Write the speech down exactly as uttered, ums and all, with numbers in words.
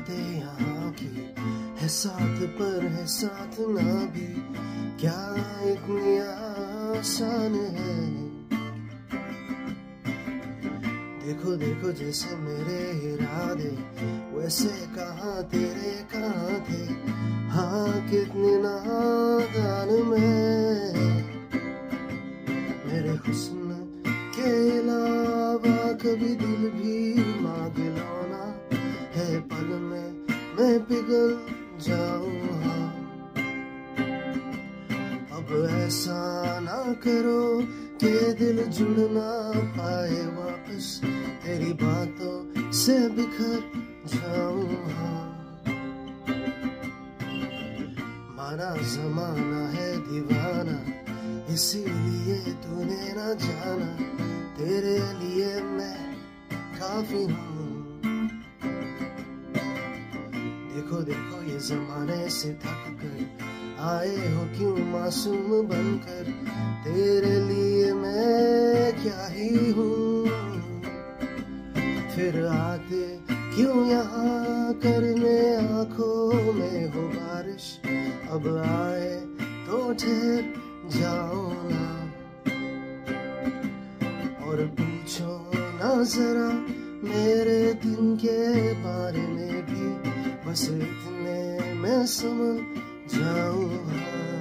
बातें यहाँ की है साथ पर है साथ ना भी, क्या इतनी आसान है। देखो देखो जैसे मेरे इरादे वैसे कहाँ तेरे कहाँ थे, हाँ कितनी नादान मैं। मेरे हुस्न के अलावा कभी दिल भी मांग लो ना, है पल में मैं पिघल जाऊँ। हाँ अब ऐसा ना करो कि दिल जुड़ ना पाए वापस, तेरी बातों से बिखर जाऊँ। हाँ माना जमाना है दीवाना, इसीलिए तूने ना जाना, तेरे लिए मैं काफी हूँ। देखो देखो ये जमाने से थक कर आए हो क्यों मासूम बनकर, तेरे लिए मैं क्या ही हूँ। फिर आते क्यों यहाँ करने आँखों में हो बारिश, अब आए तो ठहर जाओ ना। और पूछो ना जरा मेरे दिन के बारे में भी, बस इतने मैं समझ जाऊँ।